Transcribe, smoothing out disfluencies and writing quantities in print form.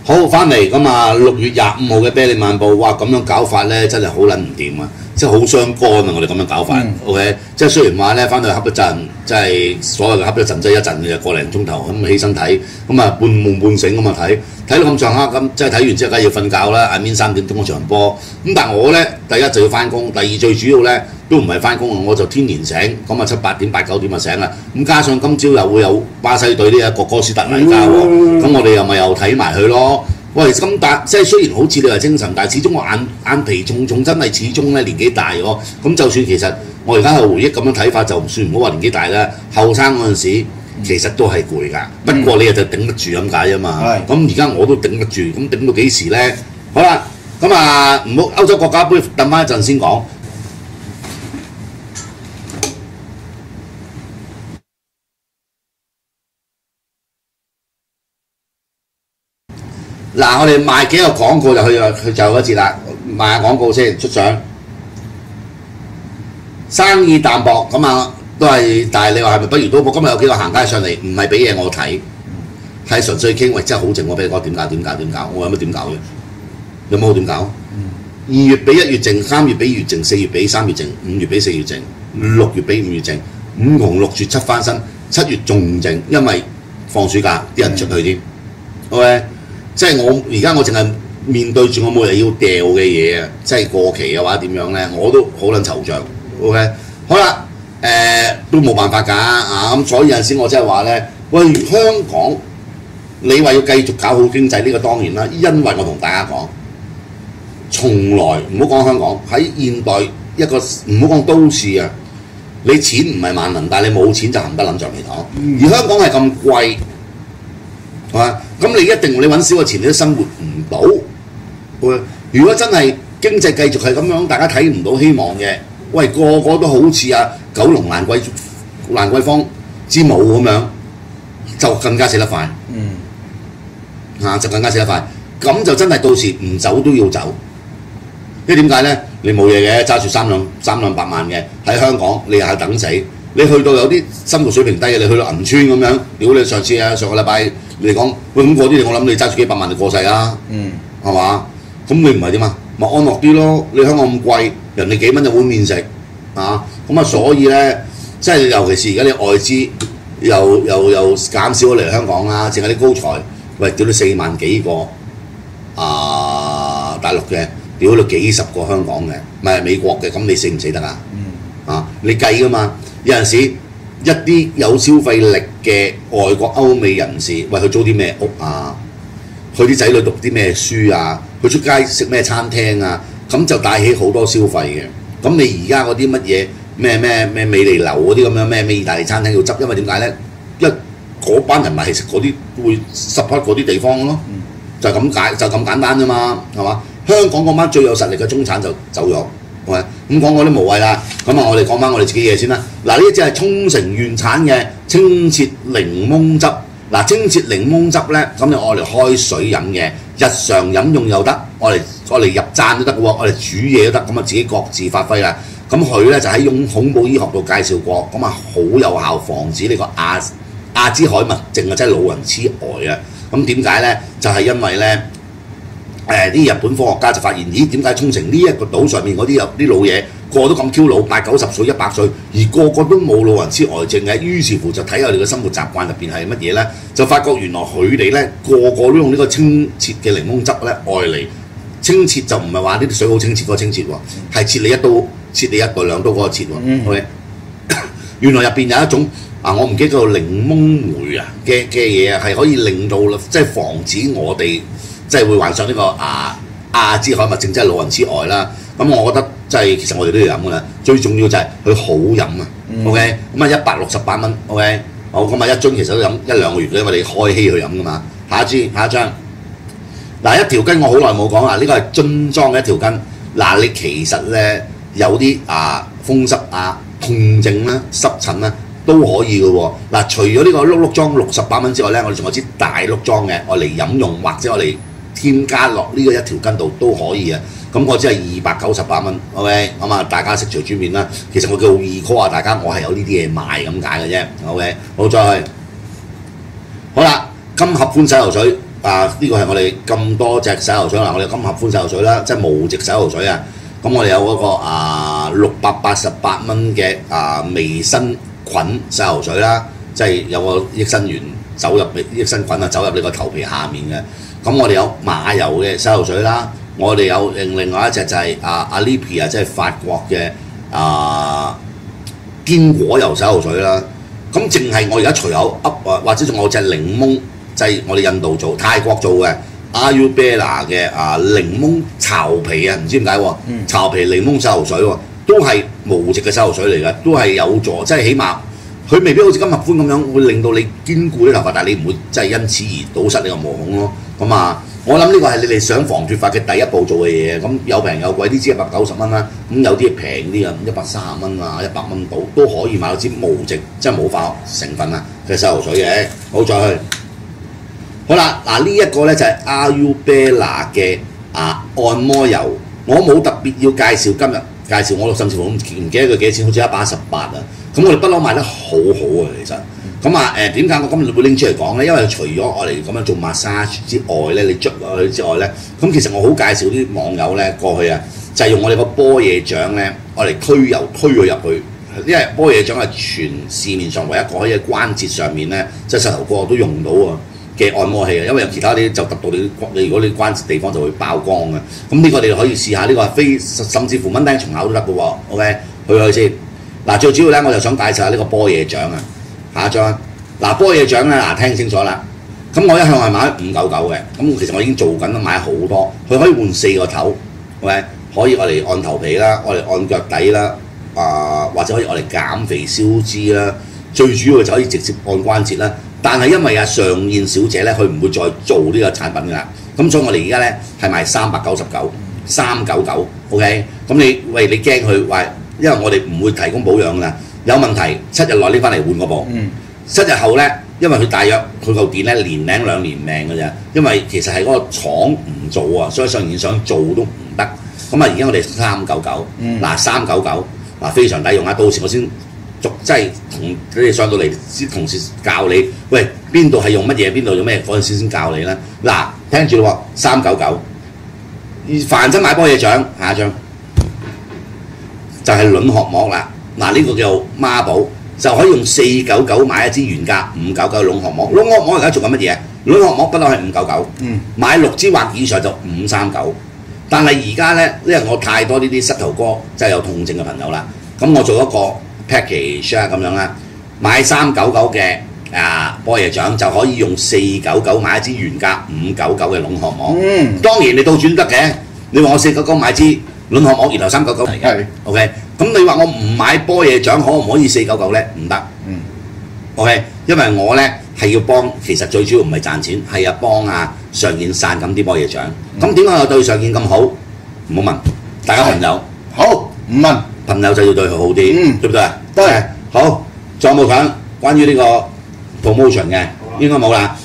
好，翻嚟咁啊！6月25號嘅啤梨漫步，哇！咁樣搞法咧，真係好撚唔掂啊！即係好傷肝啊！我哋咁樣搞法，OK， 即係雖然話咧，翻到去瞌一陣，即係所謂嘅瞌一陣，即係一陣嘅個零鐘頭咁起身睇，咁啊半夢半醒咁啊睇到咁上下咁，即係睇完之後梗係要瞓覺啦。晏3點鐘嗰場波，咁但係我咧第一就要翻工，第二最主要咧都唔係翻工啊，我就天然醒，咁啊7、8點、8、9點就醒啦。咁加上今朝又會有巴西隊呢一個哥斯達黎加喎，咁我哋又睇埋佢咯。喂，咁即係雖然好似你話精神，但係始終我眼皮重，真係始終咧年紀大咗。咁就算其實我而家去回憶咁樣睇法，就唔算唔好話年紀大啦。後生嗰陣時其實都係攰㗎，不過你就頂得住咁解啫嘛。咁而家我都頂得住，咁頂到幾時咧？好啦，咁啊唔好歐洲國家杯等翻一陣先講。嗱，我哋賣幾個廣告就去最後一節啦，賣下廣告先出相。生意淡薄咁啊，都係，但係你話係咪不如都？我今日有幾個行街上嚟，唔係俾嘢我睇，係純粹傾，喂，真係好靜，我俾你講點搞？我有乜點搞嘅？有冇點搞？2月比1月靜，3月比2月靜，4月比3月靜，5月比4月靜，6月比5月靜，5同6月7翻身，7月仲靜，因為放暑假啲人出去添。OK。即係而家我淨係面對住我每日要掉嘅嘢啊，即係過期嘅話點樣咧，我都好撚惆悵。OK， 好啦，都冇辦法㗎啊，咁所以有陣時我真係話咧，喂，香港你話要繼續搞好經濟呢個當然啦，因為我同大家講，從來唔好講香港喺現代一個唔好講都市啊，你錢唔係萬能，但係你冇錢就冚得撚橡皮糖，而香港係咁貴。係嘛？咁你一定你揾少個錢，你都生活唔到。如果真係經濟繼續係咁樣，大家睇唔到希望嘅，喂個個都好似啊九龍蘭桂坊之母咁樣，就更加死得快。就更加死得快。咁就真係到時唔走都要走。因為點解咧？你冇嘢嘅，揸住3兩百萬嘅喺香港，你又係等死。你去到有啲生活水平低嘅，你去到銀川咁樣，屌你上個禮拜你講，喂咁嗰啲我諗你揸住幾百萬就過世啦，係嘛？咁你唔係點啊？咪安樂啲咯！你香港咁貴，人哋幾蚊一碗麵食啊！咁啊，所以咧，即係尤其是而家啲外資又減少咗嚟香港啦，淨係啲高才，喂屌你4萬幾個大陸嘅，屌你幾十個香港嘅，唔係美國嘅，咁你死唔死得啊？你計噶嘛？有陣時一啲有消費力嘅外國歐美人士，喂佢租啲咩屋啊？佢啲仔女讀啲咩書啊？佢出街食咩餐廳啊？咁就帶起好多消費嘅。咁你而家嗰啲乜嘢咩美利樓嗰啲咁樣咩意大利餐廳要執，因為點解咧？因為嗰班人咪係食嗰啲會 support 嗰啲地方咯，就咁簡單啫嘛，係嘛？香港嗰班最有實力嘅中產就走咗。咁講嗰啲無謂啦，咁啊我哋講翻我哋自己嘢先啦。嗱，呢一隻係沖繩原產嘅清澈檸檬汁。嗱，清澈檸檬汁咧，咁就愛嚟開水飲嘅，日常飲用又得，愛嚟入贊都得嘅喎，愛嚟煮嘢都得，咁啊自己各自發揮啦。咁佢咧就喺用恐怖醫學度介紹過，咁啊好有效防止呢個亞茲海默症啊，即係老人痴呆啊。咁點解咧？就係因為咧。啲日本科學家就發現，咦點解沖繩呢一個島上面嗰啲有啲老嘢個個都咁 Q 老，80、90歲、100歲，而個個都冇老人痴呆症嘅，於是乎就睇下你嘅生活習慣入邊係乜嘢咧，就發覺原來佢哋咧個個都用呢個清澈嘅檸檬汁咧愛嚟清澈，就唔係話呢啲水好清澈嗰個清澈喎，係切你一刀、切你一刀兩刀嗰個切喎。OK， 原來入邊有一種我唔記得叫做檸檬酶啊嘅嘢啊，係可以令到即係防止我哋。即係會患上呢個亞茲海默症，即係老人痴呆啦。咁我覺得即係其實我哋都要飲㗎啦。最重要就係佢好飲啊。OK， 咁啊168蚊。OK， 好咁啊一樽其實都飲1-2個月嘅，因為你開稀去飲㗎嘛。下一張。嗱一條筋我好耐冇講啦，呢個係樽裝嘅一條筋。嗱你其實咧有啲風濕痛症啦、濕疹啦都可以嘅喎。嗱除咗呢個碌裝68蚊之外咧，我哋仲有支大碌裝嘅，我嚟飲用或者我嚟添加落呢個一條筋度都可以啊。咁我只係298蚊 ，OK， 咁啊大家食隨豬面啦。其實我叫2call大家，我係有呢啲嘢賣咁解嘅啫 ，OK。好再去，好啦，金合歡洗頭水呢個係我哋咁多隻洗頭水啦，我哋金合歡洗頭水啦，即係無藉洗頭水啊。咁我哋有嗰個688蚊嘅微生菌洗頭水啦，即係有個益生元走入益生菌走入你個頭皮下面嘅。咁我哋有馬油嘅洗頭水啦，我哋有另外一隻就係Alipia 即係法國嘅堅果油洗頭水啦。咁淨係我而家除有或者仲有隻檸檬，即係我哋印度做、泰國做嘅 Ayurveda 嘅檸檬巢皮啊，唔知點解喎？巢皮檸檬洗頭水喎，都係無藉嘅洗頭水嚟嘅，都係有助，即係起碼佢未必好似金合歡咁樣會令到你堅固啲頭髮，但係你唔會真係因此而堵塞你個毛孔咯。咁我諗呢個係你哋想防脫髮嘅第一步做嘅嘢。咁有平有貴，啲支190蚊啦，咁有啲平啲啊，130蚊啊，100蚊到都可以買到支無藉，即係冇化學成分嘅洗頭水嘅。好，再去。好啦，呢一個咧就係 Ayurveda 嘅按摩油，我冇特別要介紹，今日介紹我甚至乎唔記得佢幾多錢，好似118啊。咁我哋不嬲賣得好好啊，其實。咁點解我今日會拎出嚟講咧？因為除咗我哋咁樣做 massage 之外咧，你捽落去之外咧，咁其實我好介紹啲網友咧過去就係用我哋個波野掌咧，我哋推油推佢入去，因為波野掌係全市面上唯一一個可以喺關節上面咧，即係膝頭哥都用到嘅按摩器啊，因為有其他啲就揼到你如果你關節地方就會爆光嘅。咁呢個你可以試下，呢個係非甚至乎蚊叮蟲咬都得嘅喎。OK， 去先。最主要咧我就想介紹下呢個波野掌啊。下一張波野掌咧聽清楚啦。咁我一向係買599嘅，咁其實我已經做緊啦，買好多。佢可以換4個頭，OK，可以我嚟按頭皮啦，我嚟按腳底啦，或者可以我嚟減肥消脂啦。最主要就可以直接按關節啦。但係因為上燕小姐咧，佢唔會再做呢個產品㗎啦，咁所以我哋而家咧係賣399，399 ，OK。咁你驚佢話，因為我哋唔會提供保養㗎，有問題7日內拎翻嚟換個部，7日後咧，因為佢大約佢嚿電咧1年零2年命㗎咋，因為其實係嗰個廠唔做啊，所以上燕想做都唔得。咁而家我哋399，399，非常抵用啊！到時我先。即係同你哋上到嚟先，同事教你，喂邊度係用乜嘢，邊度用咩嗰陣時先教你啦。聽住咯喎，399。凡真買波野掌，下一張就係卵殼膜啦。呢個叫孖寶，就可以用499買一支原價599卵殼膜。卵殼膜而家做緊乜嘢？卵殼膜不嬲係599，買6支或以上就539。但係而家咧，因為我太多呢啲膝頭哥即係有痛症嘅朋友啦，咁我做一個package 咁樣啦，買399嘅波野掌就可以用499買一支原價599嘅卵殼膜。當然你倒轉得嘅，你話我499買支卵殼膜，然後399嚟嘅。OK， 咁你話我唔買波野掌可唔可以499咧？唔得。OK， 因為我咧係要幫，其實最主要唔係賺錢，係幫上燕散咁啲波野掌。咁點解我對上燕咁好？唔好問，大家朋友。 好，唔問。 朋友就要對佢好啲，對唔對啊？ 對。 好，仲有冇講關於呢個 promotion 嘅？應該冇啦。